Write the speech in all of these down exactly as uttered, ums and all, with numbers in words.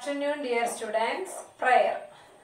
afternoon, dear students. Prayer.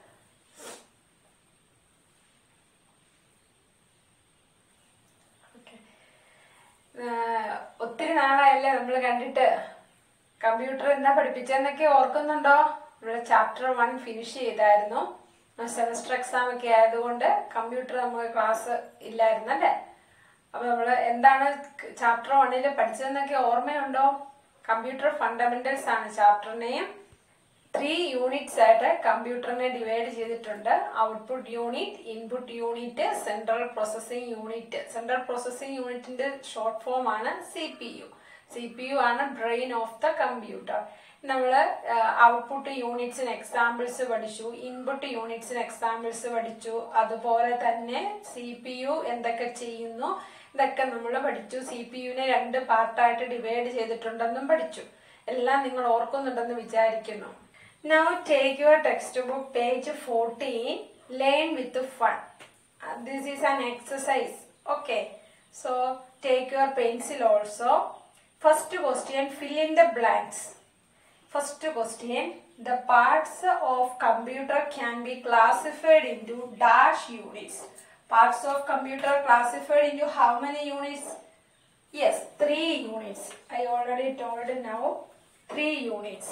ഒത്തിരി നാളായല്ലേ നമ്മൾ കണ്ടിട്ട്. കമ്പ്യൂട്ടർ എന്താ പഠിപ്പിച്ചെന്നൊക്കെ ഓർക്കുന്നുണ്ടോ? ഇവിടെ ചാപ്റ്റർ വൺ ഫിനിഷ് ചെയ്തായിരുന്നു. സെമസ്റ്റർ എക്സാം ഒക്കെ ആയതുകൊണ്ട് കമ്പ്യൂട്ടർ നമുക്ക് ക്ലാസ് ഇല്ലായിരുന്നു അല്ലേ. അപ്പൊ നമ്മള് എന്താണ് ചാപ്റ്റർ വണ്ണില് പഠിച്ചതെന്നൊക്കെ ഓർമ്മയുണ്ടോ? കമ്പ്യൂട്ടർ ഫണ്ടമെന്റൽസ് ആണ് ചാപ്റ്റർ നെയിം. ത്രീ യൂണിറ്റ്സ് ആയിട്ട് കമ്പ്യൂട്ടറിനെ ഡിവൈഡ് ചെയ്തിട്ടുണ്ട്. Output unit, input unit, central processing unit. Central processing യൂണിറ്റിന്റെ ഷോർട്ട് ഫോം ആണ് C P U. C P U ആണ് ബ്രെയിൻ ഓഫ് ദ കമ്പ്യൂട്ടർ. നമ്മള് ഔട്ട്പുട്ട് യൂണിറ്റ്സിന് എക്സാമ്പിൾസ് പഠിച്ചു, ഇൻപുട്ട് യൂണിറ്റ്സിന് എക്സാമ്പിൾസ് പഠിച്ചു. അതുപോലെ തന്നെ സി പി യു എന്തൊക്കെ ചെയ്യുന്നു ഇതൊക്കെ നമ്മൾ പഠിച്ചു. സി പി യുവിനെ രണ്ട് പാർട്ടായിട്ട് ഡിവൈഡ് ചെയ്തിട്ടുണ്ടെന്നും പഠിച്ചു. എല്ലാം നിങ്ങൾ ഓർക്കുന്നുണ്ടെന്ന് വിചാരിക്കുന്നു. Now take your textbook page fourteen. Learn with fun. Uh, this is an exercise. Okay. So take your pencil also. First question, fill in the blanks. First question, the parts of computer can be classified into dash units. Parts of computer classified into how many units? Yes, three units. I already told now. Three units.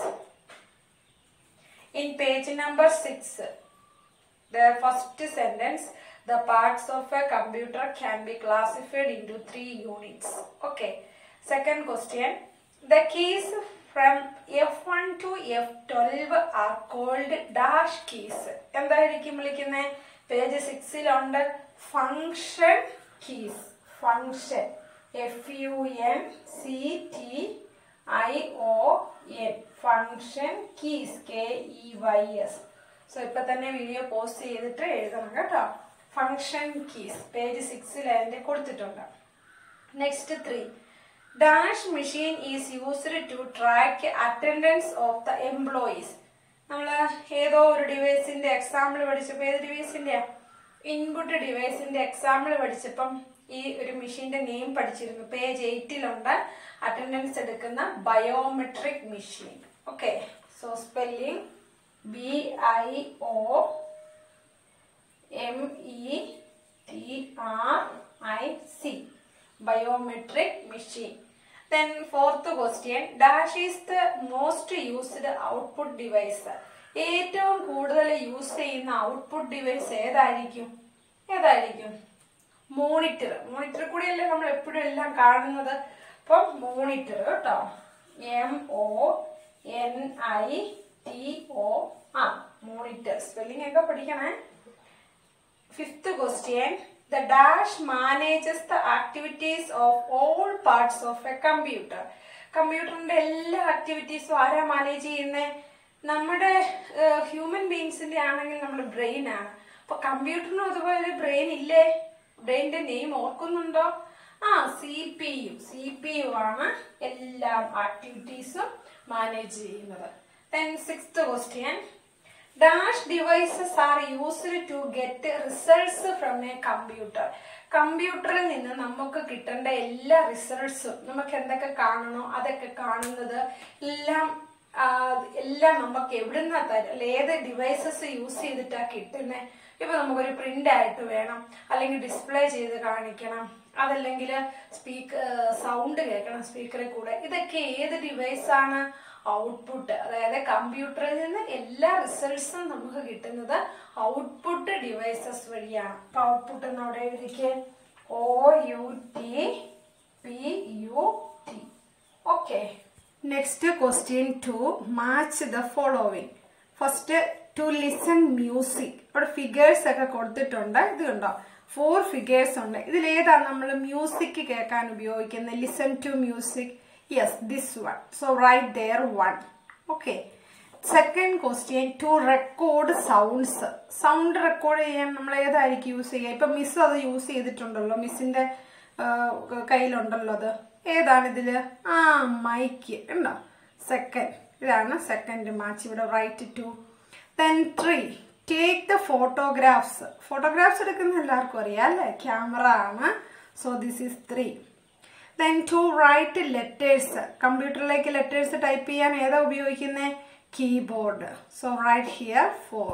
In page number six, the first sentence, the parts of a computer can be classified into three units. Okay. Second question, the keys from F one to F twelve are called dash keys. എന്തായിരിക്കും വിളിക്കുന്നത്? Page സിക്സിൽ ഉണ്ട് function keys. Function F U N C T I O N function keys K E Y S. So ഇപ്പൊ തന്നെ video post ചെയ്തിട്ട് എഴുതണം കേട്ടോ. Function keys page സിക്സിൽ അതിന്റെ കൊടുത്തിട്ടുണ്ട്. Next three, dash machine is used to track attendance of the employees. നമ്മള് ഏതോ ഒരു ഡിവൈസിന്റെ എക്സാമ്പിൾ പഠിച്ചപ്പോ, ഏത് ഡിവൈസിന്റെ? ഇൻപുട്ട് ഡിവൈസിന്റെ എക്സാമ്പിൾ പഠിച്ചപ്പം ഈ ഒരു മെഷീന്റെ നെയിം പഠിച്ചിരുന്നു. പേജ് എയ്റ്റിലുണ്ട് അറ്റൻഡൻസ് എടുക്കുന്ന biometric machine. Okay. So spelling B I O M E T R I C, biometric machine. Then fourth question, dash is the most used output device. ഏറ്റവും കൂടുതൽ use ചെയ്യുന്ന output device ഏതായിരിക്കും? ഏതായിരിക്കും? Monitor. Monitor കൂടിയല്ലേ നമ്മൾ എപ്പോഴും എല്ലാം കാണുന്നത്. അപ്പം മോണിറ്റർ കേട്ടോ. M O N I T O R, monitor. Spelling ഒക്കെ പഠിക്കണേ. Fifth question, the dash manages the activities of all parts of a computer. കമ്പ്യൂട്ടറിന്റെ എല്ലാ ആക്ടിവിറ്റീസും ആരാ മാനേജ് ചെയ്യുന്നേ? നമ്മുടെ ഹ്യൂമൻ ബീങ്സിന്റെ ആണെങ്കിൽ നമ്മുടെ ബ്രെയിൻ ആണ്. അപ്പൊ കമ്പ്യൂട്ടറിനും അതുപോലെ ബ്രെയിൻ ഇല്ലേ? ബ്രെയിനിന്റെ നെയിം ഓർക്കുന്നുണ്ടോ? ആ, C P U. C P U ആണ് എല്ലാ ആക്ടിവിറ്റീസും മാനേജ് ചെയ്യുന്നത്. Then sixth question, dash devices are used to get results from a computer. കമ്പ്യൂട്ടറിൽ നിന്ന് നമുക്ക് കിട്ടേണ്ട എല്ലാ റിസൾട്ട്സും, നമുക്ക് എന്തൊക്കെ കാണണോ അതൊക്കെ കാണുന്നത് എല്ലാം എല്ലാം നമുക്ക് എവിടുന്നാ തരും? ഏത് ഡിവൈസസ് യൂസ് ചെയ്തിട്ടാ കിട്ടുന്നത്? ഇപ്പൊ നമുക്കൊരു പ്രിന്റ് ആയിട്ട് വേണം, അല്ലെങ്കിൽ ഡിസ്പ്ലേ ചെയ്ത് കാണിക്കണം, അതല്ലെങ്കിൽ സ്പീക്കർ സൗണ്ട് കേൾക്കണം സ്പീക്കറിൽ കൂടെ. ഇതൊക്കെ ഏത് ഡിവൈസ് ആണ്? ഔട്ട്പുട്ട്. അതായത് കമ്പ്യൂട്ടറിൽ നിന്ന് എല്ലാ റിസൾട്ട്സും നമുക്ക് കിട്ടുന്നത് ഔട്ട്പുട്ട് ഡിവൈസസ് വഴിയാണ്. അപ്പൊ ഔട്ട്പുട്ട് എന്ന് അവിടെ എഴുതിക്കേ, O U T P U T. Okay. Next question two, match the following. First, to listen music. അവിടെ ഫിഗേഴ്സ് ഒക്കെ കൊടുത്തിട്ടുണ്ട്. ഇത് കണ്ടോ, ഫോർ ഫിഗേഴ്സ് ഉണ്ട്. ഇതിലേതാണ് നമ്മൾ മ്യൂസിക് കേൾക്കാൻ ഉപയോഗിക്കുന്നത്? Listen to music. Yes, this one. So write there one. Okay. Second question, to record sounds. Sound record ചെയ്യാൻ നമ്മൾ ഏതായിരിക്കും യൂസ് ചെയ്യുക? ഇപ്പൊ മിസ് അത് യൂസ് ചെയ്തിട്ടുണ്ടല്ലോ, മിസ്സിന്റെ കയ്യിലുണ്ടല്ലോ അത്. ഏതാണ് ഇതില്? ആ, മൈക്ക് ഉണ്ടോ? സെക്കൻഡ്. ഇതാണ് സെക്കൻഡ് മാച്ച്. ഇവിടെ write two. Then three, take the photographs. Photographs എടുക്കുന്ന എല്ലാവർക്കും അറിയാം അല്ലേ? ക്യാമറ ആണ്. So this is three. Then to write letters. കമ്പ്യൂട്ടറിലേക്ക് ലെറ്റേഴ്സ് ടൈപ്പ് ചെയ്യാൻ ഏതാ ഉപയോഗിക്കുന്നത്? keyboard. So write here four.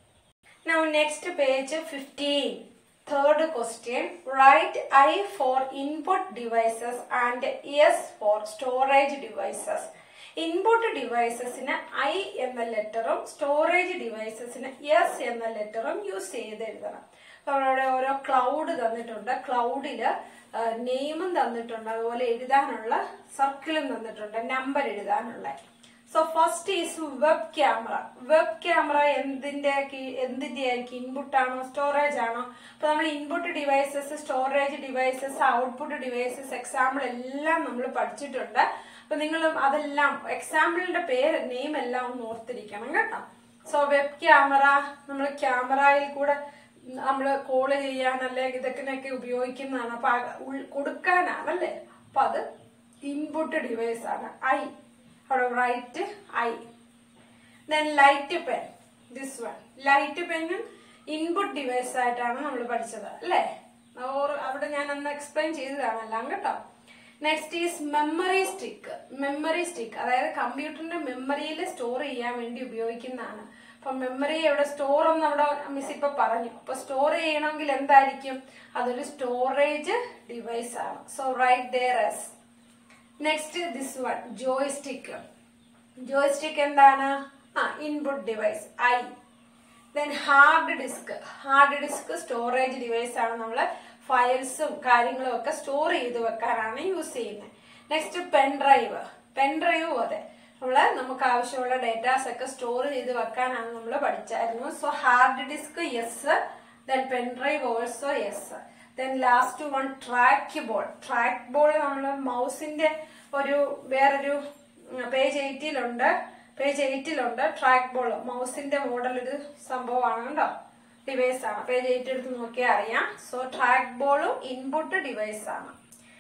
Now next page fifteen. Third question. Write I for input devices and S for storage devices. Input devices in I എന്ന ലെറ്ററും storage ഡിവൈസസിന് S എന്ന ലെറ്ററും use ചെയ്ത് എഴുതണം. അപ്പോൾ അവിടെ ഓരോ ക്ലൗഡ് തന്നിട്ടുണ്ട്. ക്ലൗഡില് നെയിമും തന്നിട്ടുണ്ട്, അതുപോലെ എഴുതാനുള്ള സർക്കിളും തന്നിട്ടുണ്ട്, നമ്പർ എഴുതാനുള്ള. So first is web camera. Web camera എന്തിന്റെ എന്തിന്റെ ആയിരിക്കും? ഇൻപുട്ട് ആണോ സ്റ്റോറേജ് ആണോ? അപ്പൊ നമ്മൾ input devices, storage devices, output devices example എല്ലാം നമ്മൾ പഠിച്ചിട്ടുണ്ട്. അപ്പൊ നിങ്ങൾ അതെല്ലാം എക്സാമ്പിളിന്റെ പേര് നെയിം എല്ലാം ഒന്ന് ഓർത്തിരിക്കണം കേട്ടോ. സോ വെബ് ക്യാമറ നമ്മൾ ക്യാമറയിൽ കൂടെ നമ്മൾ കോള് ചെയ്യാൻ അല്ലെങ്കിൽ ഇതൊക്കെ ഉപയോഗിക്കുന്നതാണ്. അപ്പൊ കൊടുക്കാനാണല്ലേ. അപ്പൊ അത് ഇൻപുട്ട് ഡിവൈസ് ആണ് ഐ. അവിടെ write I. Then light pen. This one light പെന്നും ഇൻപുട്ട് ഡിവൈസ് ആയിട്ടാണ് നമ്മൾ പഠിച്ചത് അല്ലേ. ഓർ അവിടെ ഞാൻ അന്ന് എക്സ്പ്ലെയിൻ ചെയ്തതാണ് എല്ലാം കേട്ടോ. Next is memory stick. Memory stick അതായത് കമ്പ്യൂട്ടറിന്റെ മെമ്മറിയിൽ സ്റ്റോർ ചെയ്യാൻ വേണ്ടി ഉപയോഗിക്കുന്നതാണ്. അപ്പൊ മെമ്മറി എവിടെ സ്റ്റോർ എന്ന് അവിടെ മിസ് ഇപ്പൊ പറഞ്ഞു. അപ്പൊ സ്റ്റോർ ചെയ്യണമെങ്കിൽ എന്തായിരിക്കും? അതൊരു സ്റ്റോറേജ് ഡിവൈസ് ആണ്. So write there S. Next this one joystick. Joystick എന്താണ്? ആ input device I. Then hard disk. Hard disk storage device ആണ്. നമ്മള് ഫയൽസും കാര്യങ്ങളും ഒക്കെ സ്റ്റോർ ചെയ്ത് വെക്കാനാണ് യൂസ് ചെയ്യുന്നത്. Next pen drive. പെൻ ഡ്രൈവും അതെ, നമ്മള് നമുക്ക് ആവശ്യമുള്ള ഡേറ്റാസ് ഒക്കെ സ്റ്റോർ ചെയ്ത് വെക്കാനാണ് നമ്മൾ പഠിച്ചായിരുന്നു. So hard disk yes, then pen drive also yes. Then last one track ball. Track ball നമ്മൾ മൗസിന്റെ ഒരു വേറൊരു പേജ് എയ്റ്റിലുണ്ട് പേജ് എയ്റ്റിലുണ്ട് ട്രാക്ക് ബോൾ. മൗസിന്റെ മോഡൽ ഒരു സംഭവമാണ് കേട്ടോ, ഡിവൈസ് ആണ്. പേജ് എയ്റ്റ് എടുത്ത് നോക്കിയാൽ അറിയാം. സോ ട്രാക്ക് ബോളും ഇൻപുട്ട് ഡിവൈസ് ആണ്.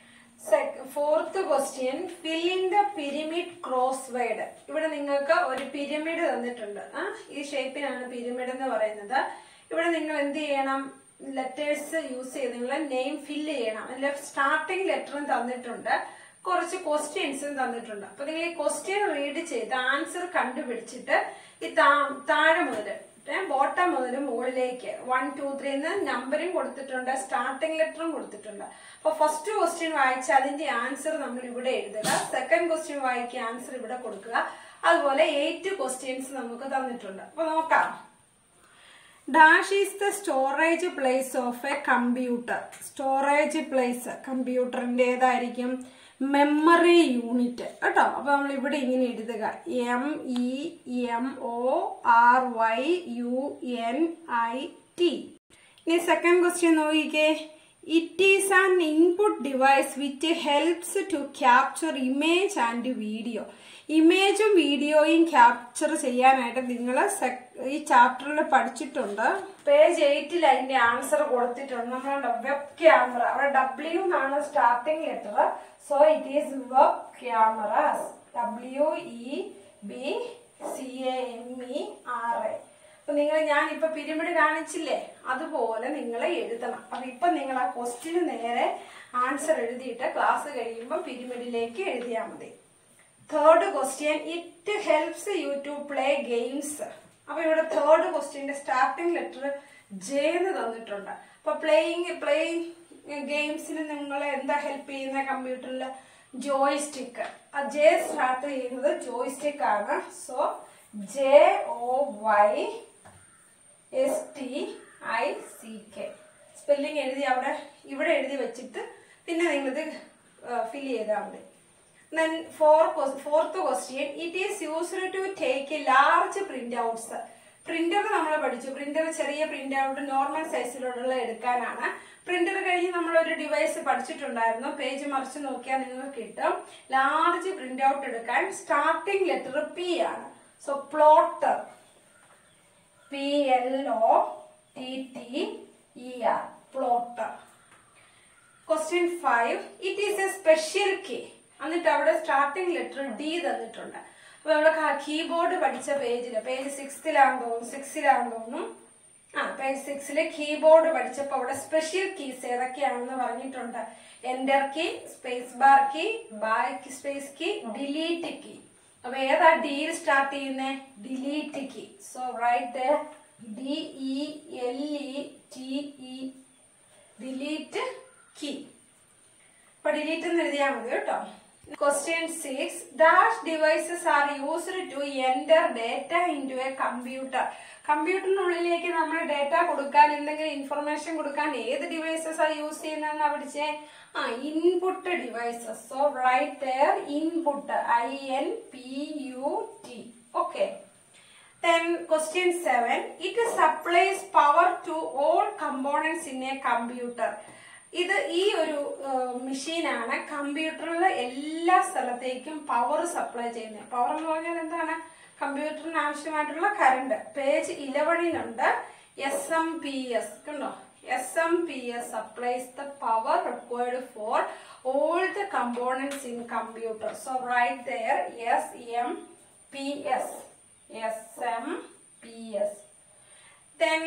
Fourth question, fill in the pyramid crossword. ഇവിടെ നിങ്ങൾക്ക് ഒരു പിരമിഡ് തന്നിട്ടുണ്ട്. ഈ ഷേപ്പിനാണ് പിരമിഡ് എന്ന് പറയുന്നത്. ഇവിടെ നിങ്ങൾ എന്ത് ചെയ്യണം? ലെറ്റേഴ്സ് യൂസ് ചെയ്ത് നിങ്ങൾ നെയിം ഫില്ല് ചെയ്യണം. അതിന്റെ സ്റ്റാർട്ടിംഗ് ലെറ്ററും തന്നിട്ടുണ്ട്, കുറച്ച് ക്വസ്റ്റ്യൻസും തന്നിട്ടുണ്ട്. അപ്പൊ നിങ്ങൾ ഈ ക്വസ്റ്റ്യൻ റീഡ് ചെയ്ത് ആൻസർ കണ്ടുപിടിച്ചിട്ട് ഈ താഴെ മുതൽ ബോട്ടം മുതൽ മുകളിലേക്ക് വൺ ടു ത്രീ എന്ന് നമ്പറും കൊടുത്തിട്ടുണ്ട്, സ്റ്റാർട്ടിംഗ് ലെറ്ററും കൊടുത്തിട്ടുണ്ട്. അപ്പൊ ഫസ്റ്റ് ക്വസ്റ്റ്യൻ വായിച്ച് അതിന്റെ ആൻസർ നമ്മൾ ഇവിടെ എഴുതുക. സെക്കൻഡ് ക്വസ്റ്റ്യൻ വായിക്കുക, ആൻസർ ഇവിടെ കൊടുക്കുക. അതുപോലെ എയ്റ്റ് ക്വസ്റ്റ്യൻസ് നമുക്ക് തന്നിട്ടുണ്ട്. അപ്പൊ നോക്കാം. Dash is the storage place of a computer. Storage place കമ്പ്യൂട്ടറിന്റെ ഏതായിരിക്കും? മെമ്മറി യൂണിറ്റ് കേട്ടോ. അപ്പൊ നമ്മൾ ഇവിടെ ഇങ്ങനെ എഴുതുക, M E M O R Y U N I T. ഇനി സെക്കൻഡ് ക്വസ്റ്റ്യൻ നോക്കിക്കേ. It is an input device which helps to capture image and video. ഇമേജും വീഡിയോയും ക്യാപ്ചർ ചെയ്യാനായിട്ട് നിങ്ങൾ ഈ ചാപ്റ്ററിൽ പഠിച്ചിട്ടുണ്ട്. പേജ് എയ്റ്റിൽ അതിന്റെ ആൻസർ കൊടുത്തിട്ടുണ്ട്. നമ്മളുടെ വെബ് ക്യാമറ, അവിടെ ഡബ്ല്യു എന്നാണ് starting letter. So it is web cameras. W E B C A M E R A. അപ്പൊ നിങ്ങൾ ഞാൻ ഇപ്പൊ പിരമിഡ് കാണിച്ചില്ലേ, അതുപോലെ നിങ്ങൾ എഴുതണം. അപ്പൊ ഇപ്പൊ നിങ്ങൾ ആ ക്വസ്റ്റ്യന് നേരെ ആൻസർ എഴുതിയിട്ട് ക്ലാസ് കഴിയുമ്പോൾ പിരമിഡിലേക്ക് എഴുതിയാൽ മതി. Third question, it helps you to play games. അപ്പൊ ഇവിടെ തേർഡ് ക്വസ്റ്റ്യന്റെ സ്റ്റാർട്ടിംഗ് ലെറ്റർ ജെ എന്ന് തന്നിട്ടുണ്ട്. അപ്പൊ പ്ലേയിങ് പ്ലേയിങ് ഗെയിംസിന് നിങ്ങളെ എന്താ ഹെൽപ്പ് ചെയ്യുന്ന കമ്പ്യൂട്ടറിൽ? ജോയ്സ്റ്റിക്ക്. ആ ജെ സ്റ്റാർട്ട് ചെയ്യുന്നത് ജോയ്സ്റ്റിക്ക് ആണ്. So J O Y S T I C K. Spelling എഴുതി അവിടെ ഇവിടെ എഴുതി വെച്ചിട്ട് പിന്നെ നിങ്ങളിത് ഫിൽ ചെയ്താൽ മതി. Then fourth question, it is used to take a large printouts. Printer നമ്മൾ പഠിച്ചു. പ്രിന്റർ ചെറിയ പ്രിന്റ് ഔട്ട് നോർമൽ സൈസിലുള്ള എടുക്കാനാണ്. പ്രിന്റർ കഴിഞ്ഞ് നമ്മൾ ഒരു ഡിവൈസ് പഠിച്ചിട്ടുണ്ടായിരുന്നു. പേജ് മറിച്ച് നോക്കിയാൽ നിങ്ങൾക്ക് കിട്ടും. ലാർജ് പ്രിന്റ് ഔട്ട് എടുക്കാൻ സ്റ്റാർട്ടിംഗ് ലെറ്റർ പി ആണ്. So plotter, P L O T T E R, plotter. Question five, it is a special key. എന്നിട്ട് അവിടെ സ്റ്റാർട്ടിംഗ് ലെറ്റർ ഡി തന്നിട്ടുണ്ട്. അപ്പൊ നമ്മുടെ കീബോർഡ് പഠിച്ച പേജില് പേജ് സിക്സ്ത്തിലാണെന്ന് തോന്നുന്നു സിക്സിലാണെന്ന് തോന്നുന്നു ആ പേജ് സിക്സില് കീബോർഡ് പഠിച്ചപ്പോ അവിടെ സ്പെഷ്യൽ കീസ് ഏതൊക്കെയാണെന്ന് പറഞ്ഞിട്ടുണ്ട്. Enter key, space bar key, back space key, delete key. അപ്പൊ ഏതാ ഡിയിൽ സ്റ്റാർട്ട് ചെയ്യുന്നേ? Delete key. So write D E L E T E, delete key. അപ്പൊ ഡിലീറ്റ് എന്ന് എഴുതിയാൽ മതി കേട്ടോ. Question six. Dash devices are used to enter data into a computer. കമ്പ്യൂട്ടറിനുള്ളിലേക്ക് നമ്മൾ ഡേറ്റ കൊടുക്കാൻ, എന്തെങ്കിലും ഇൻഫർമേഷൻ കൊടുക്കാൻ ഏത് ഡിവൈസസ് ആ യൂസ് ചെയ്യുന്നതെന്നാ പഠിച്ചേ? ആ input devices. So right there input, I N P U T. Okay. Then question seven. It supplies power to all components in a computer. ഇത് ഈ ഒരു മെഷീനാണ് കമ്പ്യൂട്ടറിലെ എല്ലാ സ്ഥലത്തേക്കും പവർ സപ്ലൈ ചെയ്യുന്നത്. പവർ എന്ന് പറഞ്ഞാൽ എന്താണ്? കമ്പ്യൂട്ടറിന് ആവശ്യമായിട്ടുള്ള കറണ്ട്. പേജ് ഇലവനിലുണ്ട് എസ് എം പി എസ് കണ്ടോ? S M P S supplies the power required for all the components in computer. So right there S M P S. S M P S. Then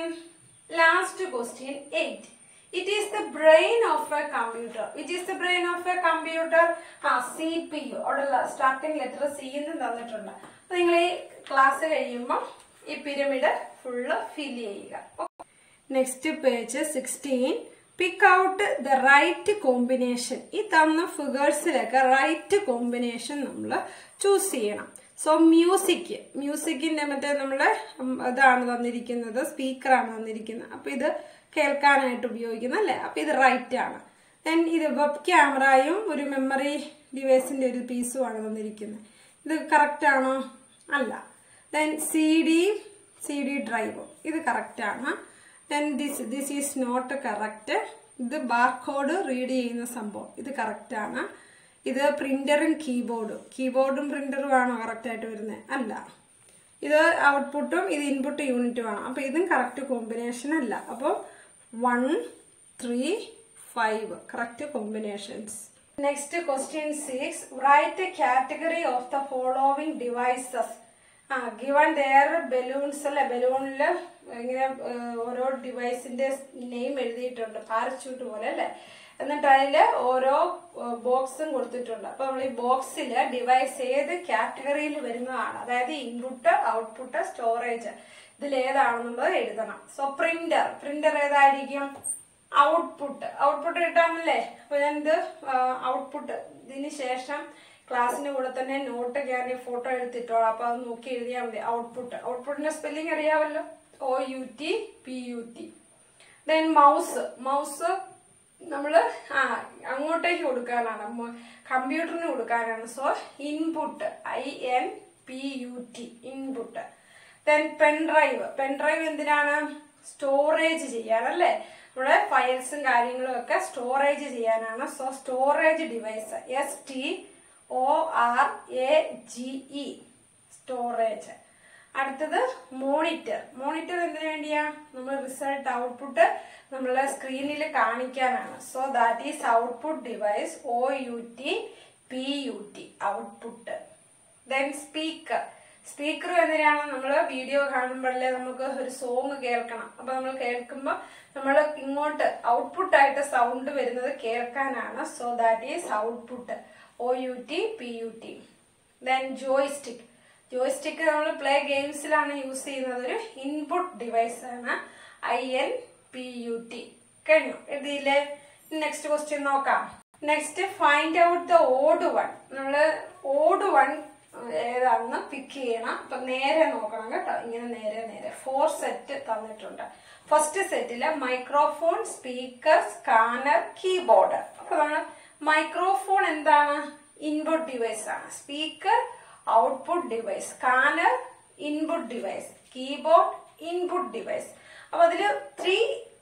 last question eight. It is the brain of a computer. It is the brain of a computer. ആ C P U. അവിടെ starting letter C എന്ന് തന്നിട്ടുണ്ട്. അപ്പൊ നിങ്ങൾ ഈ class കഴിയുമ്പോൾ ഈ pyramid full fill ചെയ്യുക. Next page sixteen. Pick out the right combination. ഈ തന്ന ഫിഗേഴ്സിലൊക്കെ റൈറ്റ് കോമ്പിനേഷൻ നമ്മൾ ചൂസ് ചെയ്യണം. സോ മ്യൂസിക്, മ്യൂസിക്കിന്റെ മറ്റേ നമ്മളെ ഇതാണ് തന്നിരിക്കുന്നത്, സ്പീക്കറാണ് തന്നിരിക്കുന്നത്. അപ്പൊ ഇത് കേൾക്കാനായിട്ട് ഉപയോഗിക്കുന്ന അല്ലേ? അപ്പൊ ഇത് റൈറ്റ് ആണ്. ദെൻ ഇത് വെബ് ക്യാമറയും ഒരു മെമ്മറി ഡിവൈസിന്റെ ഒരു പീസുമാണ് തന്നിരിക്കുന്നത്. ഇത് കറക്റ്റ് ആണോ? അല്ല. Then C D C D drive, ഇത് കറക്റ്റ് ആണ്. Then this this is not correct. ഇത് ബാർകോഡ് റീഡ് ചെയ്യുന്ന സംഭവം, ഇത് കറക്റ്റ് ആണ്. ഇത് പ്രിന്ററും കീബോർഡും, കീബോർഡും പ്രിന്ററും ആണോ കറക്റ്റ് ആയിട്ട് വരുന്നത്? അല്ല. ഇത് ഔട്ട്പുട്ടും ഇത് ഇൻപുട്ട് യൂണിറ്റും ആണ്. അപ്പൊ ഇതും കറക്റ്റ് കോമ്പിനേഷൻ അല്ല. അപ്പോൾ one three five correct combinations. Next question six. Right category of the following devices. ആ ഗിവൺ ദെയർ ബലൂൺസ് അല്ലെ? ബലൂണില് ഇങ്ങനെ ഓരോ ഡിവൈസിന്റെ നെയിം എഴുതിയിട്ടുണ്ട്, പാരച്യൂട്ട് പോലെ അല്ലെ? എന്നിട്ട് അതില് ഓരോ ബോക്സും കൊടുത്തിട്ടുണ്ട്. അപ്പൊ നമ്മൾ ഈ ബോക്സില് ഡിവൈസ് ഏത് കാറ്റഗറിയിൽ വരുന്നതാണ്, അതായത് ഇൻപുട്ട്, ഔട്ട്പുട്ട്, സ്റ്റോറേജ്, ഇതിൽ ഏതാണെന്നുള്ളത് എഴുതണം. സോ പ്രിന്റർ, പ്രിന്റർ ഏതായിരിക്കും? ഔട്ട്പുട്ട്. ഔട്ട്പുട്ട് കിട്ടാമല്ലേ? അപ്പൊ ഞാൻ ഇത് ഔട്ട്പുട്ട്, ഇതിന് ശേഷം ക്ലാസ്സിന്റെ കൂടെ തന്നെ നോട്ട് ഞാൻ ഫോട്ടോ എടുത്തിട്ടോളാം. അപ്പൊ അത് നോക്കി എഴുതിയാൽ മതി. ഔട്ട്പുട്ട്, ഔട്ട്പുട്ടിന്റെ സ്പെല്ലിംഗ് അറിയാമല്ലോ, O U T P U T. Then mouse, mouse നമ്മള് ആ അങ്ങോട്ടേക്ക് കൊടുക്കാനാണ്, കമ്പ്യൂട്ടറിന് കൊടുക്കാനാണ്. So input, I N P U T, input. Then pendrive, pendrive എന്തിനാണ്? സ്റ്റോറേജ് ചെയ്യാനല്ലേ? നമ്മുടെ ഫയൽസും കാര്യങ്ങളും ഒക്കെ സ്റ്റോറേജ് ചെയ്യാനാണ്. So storage device, S T O R A G E, storage. അടുത്തത് മോണിറ്റർ, മോണിറ്റർ എന്തിനു വേണ്ടിയാ? നമ്മൾ റിസൾട്ട് ഔട്ട്പുട്ട് നമ്മളെ സ്ക്രീനിൽ കാണിക്കാനാണ്. So that is output device, O U T P U T, output. Then speaker, speaker എന്തിനാണ്? നമ്മൾ വീഡിയോ കാണുമ്പോഴല്ലേ നമുക്ക് ഒരു സോങ് കേൾക്കണം. അപ്പൊ നമ്മൾ കേൾക്കുമ്പോൾ നമ്മൾ ഇങ്ങോട്ട് ഔട്ട്പുട്ട് ആയിട്ട് സൗണ്ട് വരുന്നത് കേൾക്കാനാണ്. So that is output, O U T P U T. Then joystick, joystick നമ്മൾ പ്ലേ ഗെയിംസിലാണ് യൂസ് ചെയ്യുന്നത്. ഒരു ഇൻപുട്ട് ഡിവൈസ് ആണ്, I N P U T. കഴിഞ്ഞു ഇതിലെ. നെക്സ്റ്റ് ക്വസ്റ്റ്യൻ നോക്കാം. Next find out the odd one. നമ്മള് ഓഡ് വൺ ഏതാണെന്ന് പിക്ക് ചെയ്യണം. അപ്പൊ നേരെ നോക്കണം കേട്ടോ, ഇങ്ങനെ നേരെ നേരെ. ഫോർ സെറ്റ് തന്നിട്ടുണ്ട്. ഫസ്റ്റ് സെറ്റില് മൈക്രോഫോൺ, സ്പീക്കർ, സ്കാനർ, കീബോർഡ്. അപ്പൊ നമ്മൾ മൈക്രോഫോൺ എന്താണ്? ഇൻപുട്ട് ഡിവൈസ് ആണ്. Speaker output device, scanner input device, keyboard input device. അപ്പൊ അതില് ത്രീ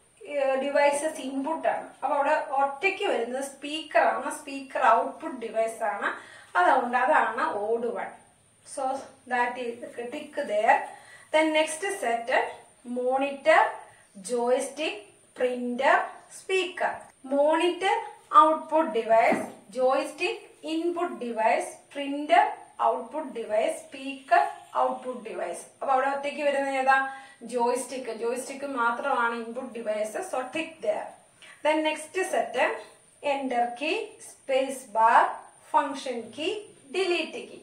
ഡിവൈസസ് ഇൻപുട്ട് ആണ്. അപ്പൊ അവിടെ ഒറ്റയ്ക്ക് വരുന്നത് സ്പീക്കർ ആണ്. സ്പീക്കർ ഔട്ട്പുട്ട് ഡിവൈസ് ആണ്. അതുകൊണ്ട് അതാണ് odd one. So that is tick there. Then next set monitor, joystick, printer, speaker. Monitor output device, joystick input device, printer output device, speaker output device. അപ്പൊ അവിടെ ഒറ്റയ്ക്ക് വരുന്നത് ഏതാ? ജോയ്സ്റ്റിക്ക്. ജോയ്സ്റ്റിക്ക് മാത്രമാണ് input device. So tick there. Then next set enter key, space bar, function key, delete key.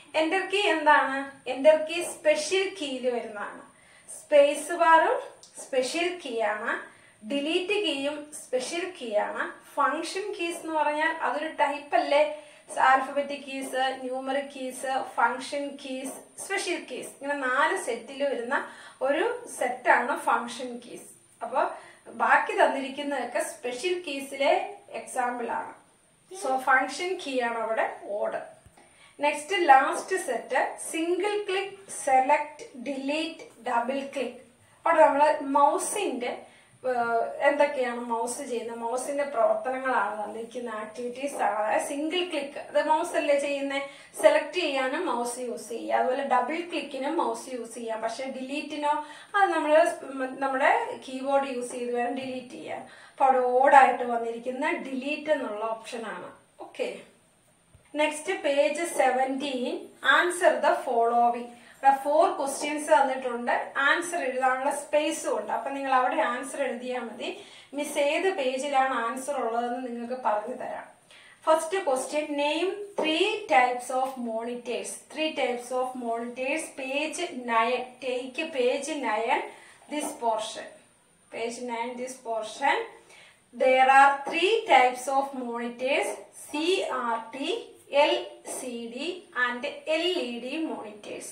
Enter key എന്താണ്? Enter key special കീയിൽ വരുന്നതാണ്. Space ബാറും സ്പെഷ്യൽ കീ ആണ്. ഡിലീറ്റ് കീയും സ്പെഷ്യൽ കീ ആണ്. ഫങ്ഷൻ കീസ് എന്ന് പറഞ്ഞാൽ അതൊരു ടൈപ്പ് അല്ലേ? Alphabetic keys, numeric keys, function keys, special keys, ഇങ്ങനെ നാല് സെറ്റിൽ വരുന്ന ഒരു സെറ്റാണ് ഫങ്ഷൻ കീസ്. അപ്പൊ ബാക്കി തന്നിരിക്കുന്നതൊക്കെ സ്പെഷ്യൽ കീസിലെ എക്സാമ്പിൾ ആണ്. സോ ഫങ്ഷൻ കീ ആണ് അവിടെ order. Next last set single click, select, delete, double click. അവിടെ നമ്മള് മൗസിന്റെ എന്തൊക്കെയാണ് മൗസ് ചെയ്യുന്നത്, മൗസിന്റെ പ്രവർത്തനങ്ങളാണ് തന്നിരിക്കുന്ന ആക്ടിവിറ്റീസ് ആണ്. അതായത് സിംഗിൾ ക്ലിക്ക് അത് മൗസ് അല്ലേ ചെയ്യുന്നത്, സെലക്ട് ചെയ്യാനും മൗസ് യൂസ് ചെയ്യുക. അതുപോലെ ഡബിൾ ക്ലിക്കിനും മൗസ് യൂസ് ചെയ്യാം. പക്ഷെ ഡിലീറ്റിനോ അത് നമ്മള് നമ്മുടെ കീബോർഡ് യൂസ് ചെയ്ത് വേണം ഡിലീറ്റ് ചെയ്യാൻ. അപ്പൊ അവിടെ ഓടായിട്ട് വന്നിരിക്കുന്ന ഡിലീറ്റ് എന്നുള്ള ഓപ്ഷൻ ആണ്. Okay, next page seventeen. Answer the following. Four questions തന്നിട്ടുണ്ട്. ആൻസർ എഴുതാനുള്ള സ്പേസും ഉണ്ട്. അപ്പൊ നിങ്ങൾ അവിടെ ആൻസർ എഴുതിയാൽ മതി. മിസ് ഏത് പേജിലാണ് ആൻസർ ഉള്ളതെന്ന് നിങ്ങൾക്ക് പറഞ്ഞു തരാം. First question, name three types of monitors. Three types of monitors. Page nine. Take page nine, this portion. Page nine, this portion. There are three types of monitors: C R T, L C D and L E D monitors.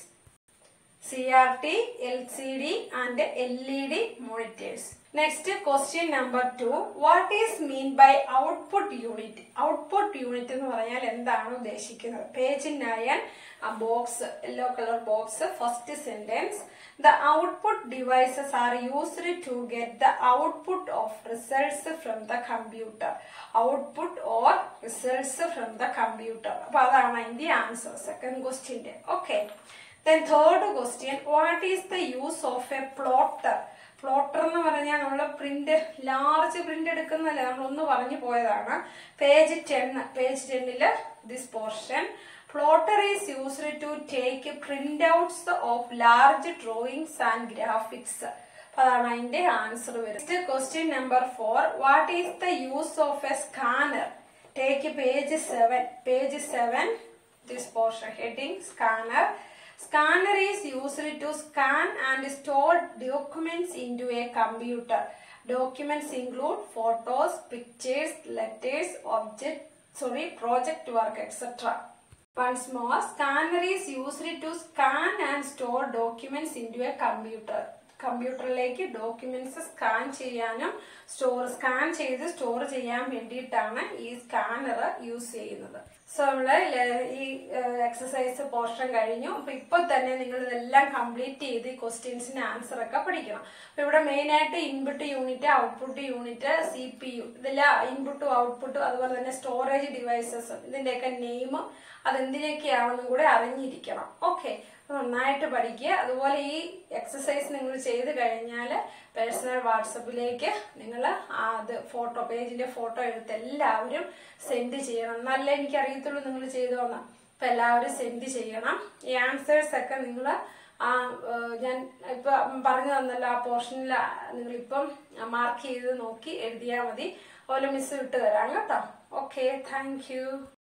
C R T, L C D and L E D monitors. Next question number two. What is mean by output unit? Output unit എന്ന് പറഞ്ഞാൽ എന്താണ് ഉദ്ദേശിക്കുന്നത്? Page nine, a box, yellow color box, first sentence. The output devices are used to get the output of results from the computer. Output or results from the computer. അപ്പൊ അതാണ് അതിന്റെ answer second ക്വസ്റ്റ്യന്റെ. Okay, then third question, what is the use of a plotter? Plotter എന്ന് പറഞ്ഞാൽ നമ്മൾ print, large print എടുക്കുന്നല്ലേ, നമ്മളൊന്ന് പറഞ്ഞു പോയതാണ്. പേജ് ടെൻ, പേജ് ടെന്നില് this portion. Plotter is used to take printouts of large drawings and graphics. അതാണ് അതിന്റെ answer വരുന്നത്. Question number four. What is the use of a scanner? Take page seven. Page seven, this portion, heading scanner. Scanner is used to scan and store documents into a computer. Documents include photos, pictures, letters, object, sorry, project work, et cetera. Once more, scanner is used to scan and store documents into a computer. കമ്പ്യൂട്ടറിലേക്ക് documents scan ചെയ്യാനും store scan ചെയ്ത് store ചെയ്യാൻ വേണ്ടിയിട്ടാണ് ഈ scanner use ചെയ്യുന്നത്. So നമ്മള് ഈ exercise portion കഴിഞ്ഞു. അപ്പൊ ഇപ്പൊ തന്നെ നിങ്ങൾ ഇതെല്ലാം കംപ്ലീറ്റ് ചെയ്ത് ഈ ക്വസ്റ്റ്യൻസിന് ആൻസർ ഒക്കെ പഠിക്കണം. അപ്പൊ ഇവിടെ മെയിൻ ആയിട്ട് input unit, output unit, C P U, ഇതെല്ലാം ഇൻപുട്ടും ഔട്ട്പുട്ടും, അതുപോലെ തന്നെ സ്റ്റോറേജ് ഡിവൈസസ്, ഇതിന്റെയൊക്കെ നെയിം അതെന്തിനൊക്കെയാണെന്നും കൂടെ അറിഞ്ഞിരിക്കണം. ഓക്കെ, നന്നായിട്ട് പഠിക്കുക. അതുപോലെ ഈ എക്സസൈസ് നിങ്ങൾ ചെയ്ത് കഴിഞ്ഞാൽ പേഴ്സണൽ വാട്സപ്പിലേക്ക് നിങ്ങൾ അത് ഫോട്ടോ, പേജിന്റെ ഫോട്ടോ എടുത്ത് എല്ലാവരും സെൻഡ് ചെയ്യണം. എന്നാലേ എനിക്ക് അറിയത്തുള്ളൂ നിങ്ങൾ ചെയ്തോന്ന്. അപ്പൊ എല്ലാവരും സെൻഡ് ചെയ്യണം. ഈ ആൻസേഴ്സ് ഒക്കെ നിങ്ങൾ ആ ഞാൻ ഇപ്പൊ പറഞ്ഞു തന്നല്ലോ, ആ പോർഷനിൽ നിങ്ങൾ ഇപ്പം മാർക്ക് ചെയ്ത് നോക്കി എഴുതിയാൽ മതി. അതുപോലെ മിസ് വിട്ട് തരാം കേട്ടോ. Okay, thank U.